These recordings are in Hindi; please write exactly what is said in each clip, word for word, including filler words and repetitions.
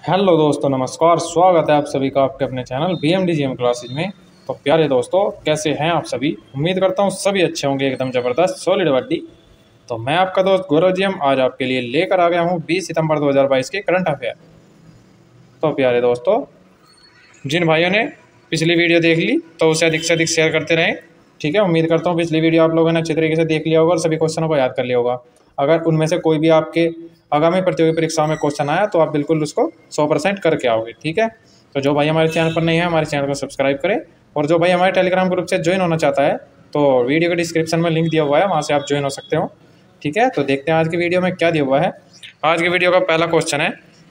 हेलो दोस्तों, नमस्कार। स्वागत है आप सभी का आपके अपने channel B M D G M classes में। तो प्यारे दोस्तों, कैसे हैं आप सभी? उम्मीद करता हूं सभी अच्छे होंगे, एकदम ज़बरदस्त सॉलिड बड्डी। तो मैं आपका दोस्त गौरव जी एम आज आपके लिए लेकर आ गया हूं बीस सितंबर दो हज़ार बाईस के करंट अफेयर। तो प्यारे दोस्तों, जिन भाइयों ने पिछली वीडियो देख ली तो उसे अधिक से अधिक शेयर करते रहें। ठीक है, उम्मीद करता हूँ पिछली वीडियो आप लोगों ने अच्छे तरीके से देख लिया होगा और सभी क्वेश्चनों को याद कर लिया होगा। अगर उनमें से कोई भी आपके आगामी प्रतियोगी परीक्षाओं में क्वेश्चन आया तो आप बिल्कुल उसको सौ परसेंट करके आओगे। ठीक है, तो जो भाई हमारे चैनल पर नहीं है, हमारे चैनल को सब्सक्राइब करें। और जो भाई हमारे टेलीग्राम ग्रुप से ज्वाइन होना चाहता है तो वीडियो के डिस्क्रिप्शन में लिंक दिया हुआ है, वहाँ से आप ज्वाइन हो सकते हो। ठीक है, तो देखते हैं आज की वीडियो में क्या दिया हुआ है। आज की वीडियो का पहला क्वेश्चन है,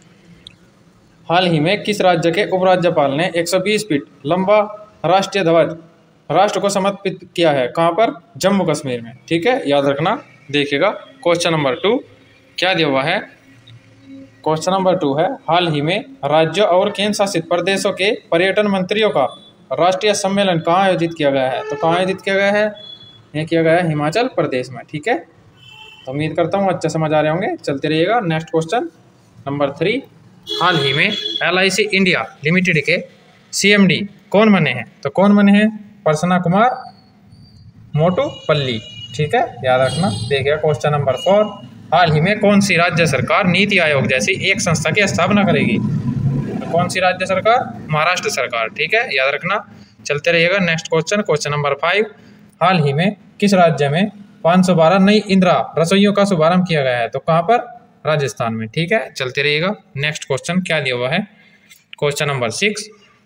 हाल ही में किस राज्य के उपराज्यपाल ने एक सौ बीस फीट लंबा राष्ट्रीय ध्वज राष्ट्र को समर्पित किया है? कहाँ पर? जम्मू कश्मीर में। ठीक है, याद रखना। देखिएगा क्वेश्चन नंबर टू क्या दिया हुआ है। क्वेश्चन नंबर टू है, हाल ही में राज्यों और केंद्र शासित प्रदेशों के पर्यटन मंत्रियों का राष्ट्रीय सम्मेलन कहाँ आयोजित किया गया है? तो कहाँ आयोजित किया गया है? यह किया गया है हिमाचल प्रदेश में। ठीक है, तो उम्मीद करता हूँ अच्छे समझ आ रहे होंगे। चलते रहिएगा। नेक्स्ट क्वेश्चन नंबर थ्री, हाल ही में L I C India limited के सी एम डी कौन बने हैं? तो कौन बने हैं? प्रसन्ना कुमार मोटुपल्ली। ठीक है, याद रखना। देखिए क्वेश्चन नंबर फोर, हाल ही में कौन सी राज्य सरकार नीति आयोग जैसी एक संस्था की स्थापना करेगी? तो कौन सी राज्य सरकार? महाराष्ट्र सरकार। ठीक है, याद रखना। चलते रहिएगा। Next question question number five, हाल ही में किस राज्य में पाँच सौ बारह नई इंदिरा रसोइयों का शुभारंभ किया गया है? तो कहाँ पर? राजस्थान में। ठीक है, चलते रहिएगा। नेक्स्ट क्वेश्चन क्या दिया हुआ है? क्वेश्चन नंबर सिक्स,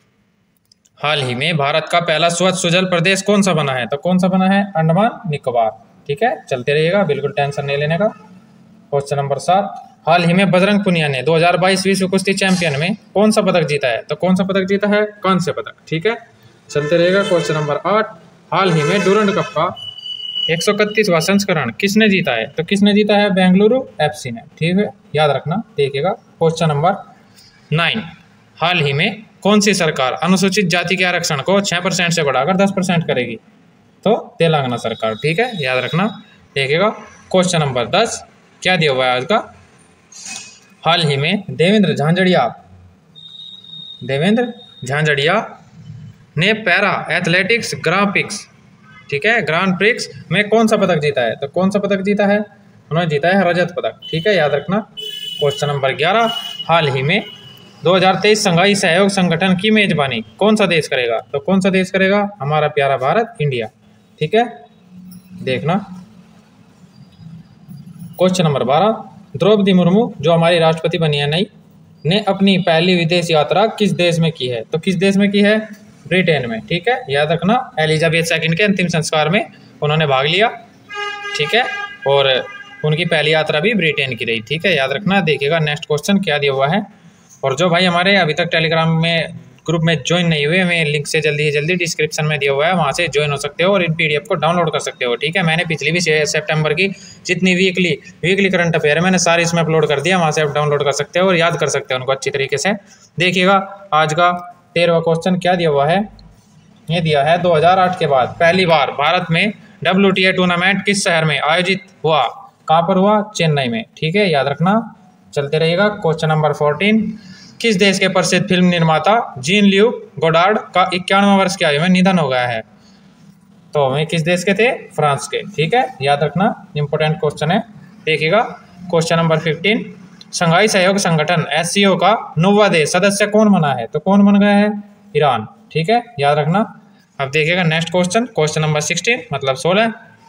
हाल ही में भारत का पहला स्वच्छ सुजल प्रदेश कौन सा बना है? तो कौन सा बना है? अंडमान निकोबार। ठीक है, चलते रहिएगा, बिल्कुल टेंशन नहीं लेने का। क्वेश्चन नंबर सात, हाल ही में बजरंग पुनिया ने दो हज़ार बाईस विश्व कुश्ती चैंपियन में कौन सा पदक जीता है? तो कौन सा पदक जीता है? कांस्य पदक। ठीक है, चलते रहेगा। क्वेश्चन नंबर आठ, हाल ही में डूरंड कप का एक सौ इकतीसवां संस्करण किसने जीता है? तो किसने जीता है? बेंगलुरु एफ सी ने। ठीक है, याद रखना। देखिएगा क्वेश्चन नंबर नाइन, हाल ही में कौन सी सरकार अनुसूचित जाति के आरक्षण को छः परसेंट से बढ़ाकर दस परसेंट करेगी? तो तेलंगाना सरकार। ठीक है, याद रखना। देखिएगा क्वेश्चन नंबर दस क्या दिया हुआ है आज का, हाल ही में देवेंद्र झांझड़िया देवेंद्र झांझड़िया ने पैरा एथलेटिक्स ग्रां प्रिक्स ठीक है ग्रांड प्रिक्स में कौन सा पदक जीता है? तो कौन सा पदक जीता है? उन्होंने जीता है रजत पदक। ठीक है, याद रखना। क्वेश्चन नंबर ग्यारह, हाल ही में दो हज़ार तेईस संघाई सहयोग संगठन की मेजबानी कौन सा देश करेगा? तो कौन सा देश करेगा? हमारा प्यारा भारत, इंडिया। ठीक है, देखना। क्वेश्चन नंबर बारह, द्रौपदी मुर्मू जो हमारी राष्ट्रपति बनी है नई, ने अपनी पहली विदेश यात्रा किस देश में की है? तो किस देश में की है? ब्रिटेन में। ठीक है, याद रखना। एलिजाबेथ सेकंड के अंतिम संस्कार में उन्होंने भाग लिया। ठीक है, और उनकी पहली यात्रा भी ब्रिटेन की रही। ठीक है, याद रखना। देखिएगा नेक्स्ट क्वेश्चन क्या दिया हुआ है। और जो भाई हमारे अभी तक टेलीग्राम में ग्रुप में ज्वाइन नहीं हुए, मैं लिंक से जल्दी से जल्दी डिस्क्रिप्शन में दिया हुआ है, वहाँ से ज्वाइन हो सकते हो और इन पीडीएफ को डाउनलोड कर सकते हो। ठीक है, मैंने पिछली भी सितंबर की जितनी वीकली वीकली करंट अफेयर है मैंने सारी इसमें अपलोड कर दिया, वहाँ से आप डाउनलोड कर सकते हो और याद कर सकते हो उनको अच्छी तरीके से। देखिएगा आज का तेरहवां क्वेश्चन क्या दिया हुआ है। ये दिया है, दो हज़ार आठ के बाद पहली बार भारत में डब्ल्यू टी ए टूर्नामेंट किस शहर में आयोजित हुआ? कहाँ पर हुआ? चेन्नई में। ठीक है, याद रखना। चलते रहिएगा। क्वेश्चन नंबर फोर्टीन, किस देश के प्रसिद्ध फिल्म निर्माता जीन ल्यू गोडार्ड का इक्यानवां वर्ष की आयु में निधन हो गया है? तो वे किस देश के थे? फ्रांस के। ठीक है, याद रखना। इंपॉर्टेंट क्वेश्चन है। देखिएगा क्वेश्चन नंबर फिफ्टीन, संघाई सहयोग संगठन एस सी ओ का नौवां देश सदस्य कौन बना है? तो कौन बन गया है? ईरान। ठीक है, याद रखना। अब देखिएगा next question question number sixteen मतलब सोलह,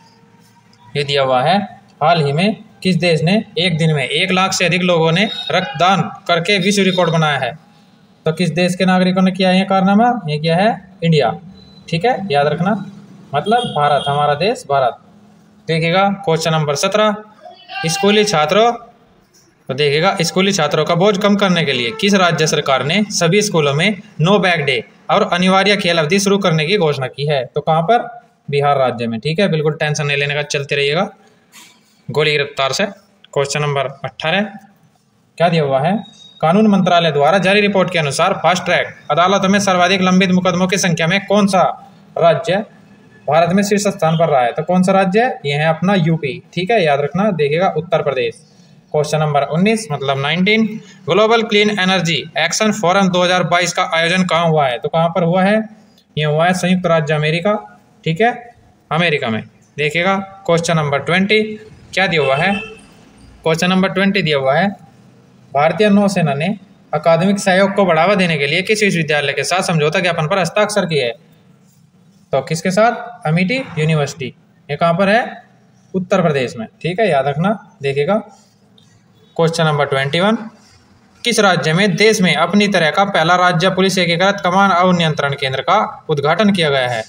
ये दिया हुआ है, हाल ही में किस देश ने एक दिन में एक लाख से अधिक लोगों ने रक्तदान करके विश्व रिकॉर्ड बनाया है? तो किस देश के नागरिकों ने किया है ये कारनामा? ये किया है इंडिया। ठीक है, याद रखना। मतलब भारत, हमारा देश भारत। देखिएगा क्वेश्चन नंबर सत्रह, स्कूली छात्रों तो देखिएगा स्कूली छात्रों का बोझ कम करने के लिए किस राज्य सरकार ने सभी स्कूलों में नो बैग डे और अनिवार्य खेल अवधि शुरू करने की घोषणा की है? तो कहाँ पर? बिहार राज्य में। ठीक है, बिल्कुल टेंशन नहीं लेने का। चलते रहिएगा गोली गिरफ्तार से। क्वेश्चन नंबर अट्ठारह क्या दिया हुआ है, कानून मंत्रालय द्वारा जारी रिपोर्ट के अनुसार फास्ट ट्रैक अदालतों में सर्वाधिक लंबित मुकदमों की संख्या में कौन सा राज्य भारत में शीर्ष स्थान पर रहा है? तो कौन सा राज्य है? यह है अपना यूपी। ठीक है, याद रखना। देखिएगा उत्तर प्रदेश। क्वेश्चन नंबर उन्नीस मतलब nineteen, global clean energy action forum दो हज़ार बाईस का आयोजन कहाँ हुआ है? तो कहाँ पर हुआ है? ये हुआ है संयुक्त राज्य अमेरिका, ठीक है, अमेरिका में। देखिएगा क्वेश्चन नंबर ट्वेंटी क्या दिया हुआ है? क्वेश्चन नंबर ट्वेंटी दिया हुआ है, भारतीय नौसेना ने अकादमिक सहयोग को बढ़ावा देने के लिए किस विश्वविद्यालय के साथ समझौता ज्ञापन पर हस्ताक्षर किए है? तो किसके साथ? Amity university. ये कहाँ पर है? उत्तर प्रदेश में, ठीक है, याद रखना। देखिएगा क्वेश्चन नंबर ट्वेंटी वन, किस राज्य में देश में अपनी तरह का पहला राज्य पुलिस एकीकृत कमान और नियंत्रण केंद्र का उद्घाटन किया गया है?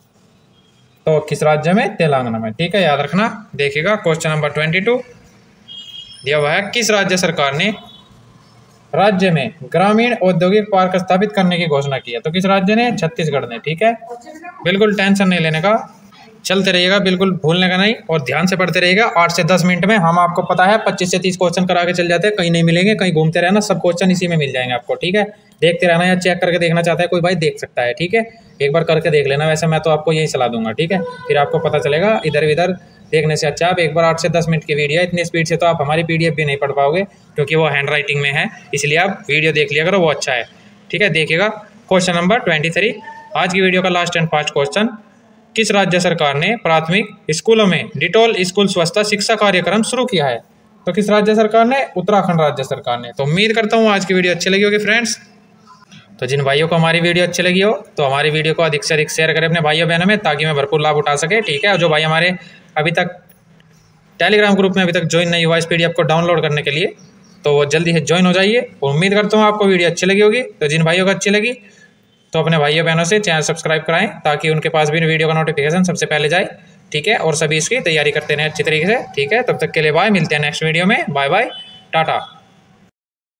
तो किस राज्य में? तेलंगाना में, ठीक है, याद रखना। देखिएगा क्वेश्चन नंबर ट्वेंटी टू दिया हुआ है, किस राज्य सरकार ने राज्य में ग्रामीण औद्योगिक पार्क स्थापित करने की घोषणा की है? तो किस राज्य ने? छत्तीसगढ़ ने, ठीक है। बिल्कुल टेंशन नहीं लेने का, चलते रहिएगा, बिल्कुल भूलने का नहीं और ध्यान से पढ़ते रहिएगा। आठ से दस मिनट में हम आपको पता है पच्चीस से तीस क्वेश्चन करा के चल जाते हैं, कहीं नहीं मिलेंगे, कहीं घूमते रहना, सब क्वेश्चन इसी में मिल जाएंगे आपको, ठीक है। देखते रहना या चेक करके देखना चाहता है कोई भाई देख सकता है, ठीक है, एक बार करके देख लेना। वैसे मैं तो आपको यही सलाह दूंगा, ठीक है, फिर आपको पता चलेगा। इधर इधर देखने से अच्छा आप एक बार आठ से दस मिनट की वीडियो, इतनी स्पीड से तो आप हमारी पीडीएफ भी नहीं पढ़ पाओगे क्योंकि वो हैंड राइटिंग में है, इसलिए आप वीडियो देख लिया करो, वो अच्छा है, ठीक है। देखिएगा क्वेश्चन नंबर ट्वेंटी थ्री, आज की वीडियो का लास्ट एंड फास्ट क्वेश्चन, किस राज्य सरकार ने प्राथमिक स्कूलों में डिटॉल स्कूल स्वच्छता शिक्षा कार्यक्रम शुरू किया है? तो किस राज्य सरकार ने? उत्तराखंड राज्य सरकार ने। तो उम्मीद करता हूँ आज की वीडियो अच्छी लगी होगी फ्रेंड्स। तो जिन भाइयों को हमारी वीडियो अच्छी लगी हो तो हमारी वीडियो को अधिक से अधिक शेयर करें अपने भाइयों बहनों में, ताकि मैं भरपूर लाभ उठा सके, ठीक है। और जो भाई हमारे अभी तक टेलीग्राम ग्रुप में अभी तक ज्वाइन नहीं हुआ इस पीडीएफ को डाउनलोड करने के लिए, तो वो जल्दी से ज्वाइन हो जाइए। और उम्मीद करता हूँ आपको वीडियो अच्छी लगी होगी। तो जिन भाइयों को अच्छी लगी तो अपने भाइयों बहनों से चैनल सब्सक्राइब कराएं, ताकि उनके पास भी वीडियो का नोटिफिकेशन सबसे पहले जाए, ठीक है। और सभी इसकी तैयारी करते रहें अच्छी तरीके से, ठीक है। तब तक के लिए बाय, मिलते हैं नेक्स्ट वीडियो में, बाय बाय, टाटा।